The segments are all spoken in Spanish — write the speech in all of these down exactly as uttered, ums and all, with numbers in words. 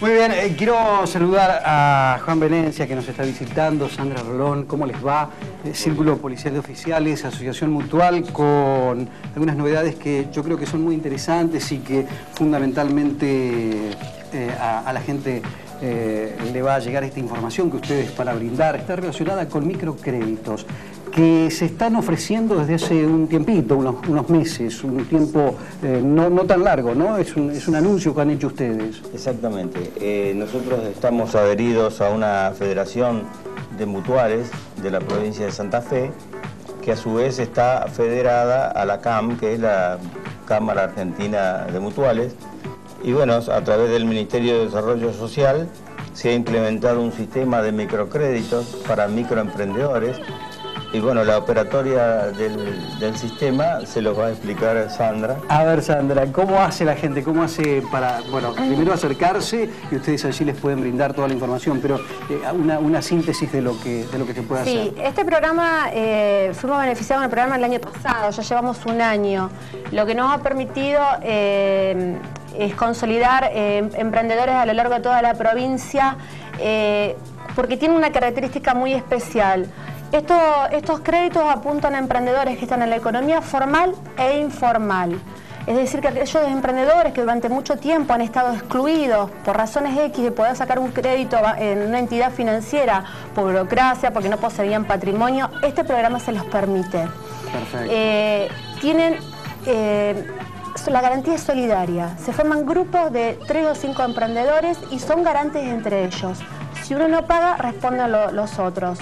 Muy bien, eh, quiero saludar a Juan Venencia, que nos está visitando, Sandra Rolón, ¿cómo les va? Eh, Círculo Policial de Oficiales, Asociación Mutual, con algunas novedades que yo creo que son muy interesantes y que fundamentalmente eh, a, a la gente eh, le va a llegar esta información que ustedes van a brindar. Está relacionada con microcréditos que se están ofreciendo desde hace un tiempito, unos, unos meses, un tiempo eh, no, no tan largo, ¿no? Es un, es un anuncio que han hecho ustedes. Exactamente. Eh, nosotros estamos adheridos a una federación de mutuales de la provincia de Santa Fe, que a su vez está federada a la C A M, que es la Cámara Argentina de Mutuales. Y bueno, a través del Ministerio de Desarrollo Social se ha implementado un sistema de microcréditos para microemprendedores. Y bueno, la operatoria del, del sistema se los va a explicar Sandra. A ver, Sandra, ¿cómo hace la gente? ¿Cómo hace para, bueno, primero acercarse y ustedes allí les pueden brindar toda la información, pero eh, una, una síntesis de lo que, de lo que se puede sí, hacer? Sí, este programa, eh, fuimos beneficiados en el programa el año pasado, ya llevamos un año, lo que nos ha permitido eh, es consolidar eh, emprendedores a lo largo de toda la provincia, eh, porque tiene una característica muy especial. Esto, estos créditos apuntan a emprendedores que están en la economía formal e informal. Es decir, que aquellos emprendedores que durante mucho tiempo han estado excluidos por razones X de poder sacar un crédito en una entidad financiera, por burocracia, porque no poseían patrimonio, este programa se los permite. Perfecto. Eh, tienen... Eh, la garantía es solidaria. Se forman grupos de tres o cinco emprendedores y son garantes entre ellos. Si uno no paga, responden lo, los otros.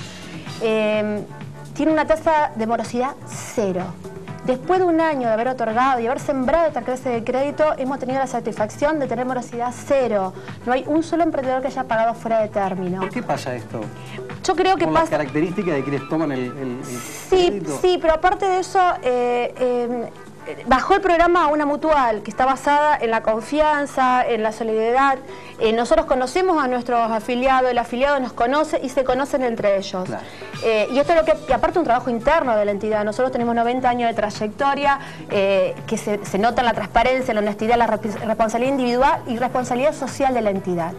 Eh, tiene una tasa de morosidad cero. Después de un año de haber otorgado y haber sembrado esta clase de crédito, hemos tenido la satisfacción de tener morosidad cero. No hay un solo emprendedor que haya pagado fuera de término. ¿Por qué pasa esto? Yo creo que ¿Con pasa... las características de quienes toman el, el, el sí, crédito? Sí, pero aparte de eso... Eh, eh, Bajó el programa a una mutual que está basada en la confianza, en la solidaridad. Eh, nosotros conocemos a nuestros afiliados, el afiliado nos conoce y se conocen entre ellos. Claro. Eh, y esto es lo que, y aparte un trabajo interno de la entidad. Nosotros tenemos noventa años de trayectoria, eh, que se, se nota en la transparencia, la honestidad, la responsabilidad individual y responsabilidad social de la entidad.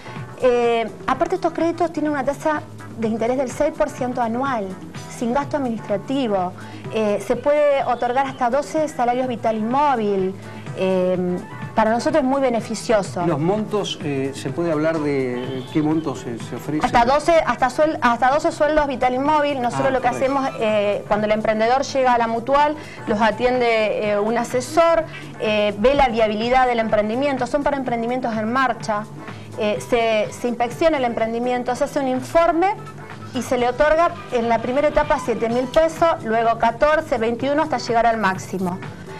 Eh, aparte estos créditos tienen una tasa de interés del seis por ciento anual, sin gasto administrativo. Eh, se puede otorgar hasta doce salarios vital y móvil. Eh, para nosotros es muy beneficioso. ¿Los montos, eh, se puede hablar de qué montos se, se ofrecen? Hasta doce, hasta, suel, hasta doce sueldos vital y móvil. Nosotros ah, lo que correcto. hacemos, eh, cuando el emprendedor llega a la mutual, los atiende eh, un asesor, eh, ve la viabilidad del emprendimiento. Son para emprendimientos en marcha. Eh, se, se inspecciona el emprendimiento, se hace un informe y se le otorga en la primera etapa siete mil pesos, luego catorce, veintiuno hasta llegar al máximo.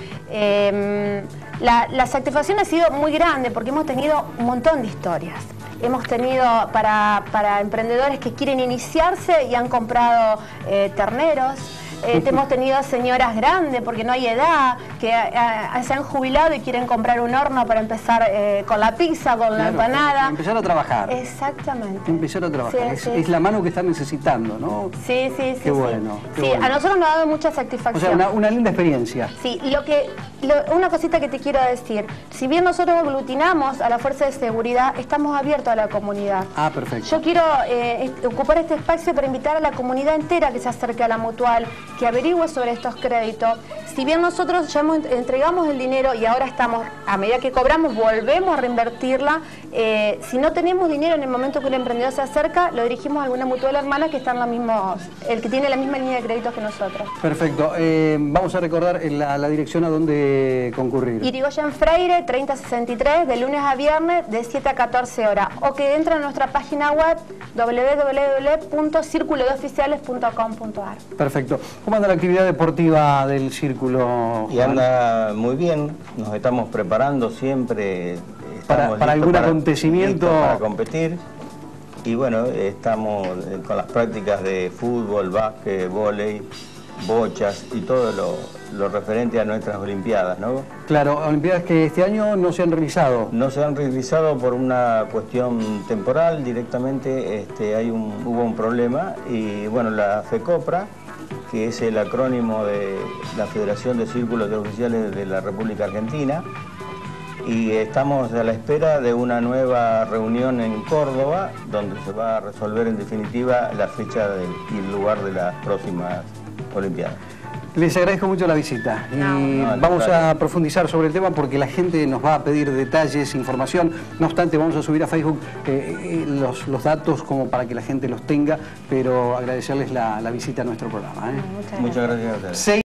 Eh, la, la satisfacción ha sido muy grande porque hemos tenido un montón de historias. Hemos tenido para, para emprendedores que quieren iniciarse y han comprado eh, terneros. Eh, hemos tenido señoras grandes, porque no hay edad, que a, a, se han jubilado y quieren comprar un horno para empezar eh, con la pizza, con claro, la empanada. Empezar a trabajar. Exactamente. Empezar a trabajar. Sí, es, sí. es la mano que están necesitando, ¿no? Sí, sí, sí. Qué bueno. Sí, qué sí bueno. A nosotros nos ha dado mucha satisfacción. O sea, una, una linda experiencia. Sí, lo que, lo, una cosita que te quiero decir. Si bien nosotros aglutinamos a la Fuerza de Seguridad, estamos abiertos a la comunidad. Ah, perfecto. Yo quiero eh, ocupar este espacio para invitar a la comunidad entera que se acerque a la mutual, que averigüe sobre estos créditos. Si bien nosotros ya hemos, entregamos el dinero y ahora estamos, a medida que cobramos, volvemos a reinvertirla, eh, si no tenemos dinero en el momento que un emprendedor se acerca, lo dirigimos a alguna mutual hermana que está en la misma, el que tiene la misma línea de créditos que nosotros. Perfecto. Eh, vamos a recordar la, la dirección a donde concurrir. Irigoyen Freire, treinta sesenta y tres, de lunes a viernes, de siete a catorce horas. O que entren a nuestra página web doble u doble u doble u punto círculo de oficiales punto com punto a r. Perfecto. ¿Cómo anda la actividad deportiva del Círculo? Y anda muy bien, nos estamos preparando siempre. Para, para algún para, acontecimiento. Para competir. Y bueno, estamos con las prácticas de fútbol, básquet, vóley, bochas y todo lo, lo referente a nuestras Olimpiadas, ¿no? Claro, Olimpiadas que este año no se han realizado. No se han realizado por una cuestión temporal, directamente este, hay un, hubo un problema y bueno, la FECOPRA, que es el acrónimo de la Federación de Círculos de Oficiales de la República Argentina, y estamos a la espera de una nueva reunión en Córdoba, donde se va a resolver en definitiva la fecha de, y el lugar de las próximas Olimpiadas. Les agradezco mucho la visita y no, vamos a profundizar sobre el tema porque la gente nos va a pedir detalles, información. No obstante, vamos a subir a Facebook eh, los, los datos como para que la gente los tenga, pero agradecerles la, la visita a nuestro programa. ¿eh? Muchas gracias. Muchas gracias a ustedes.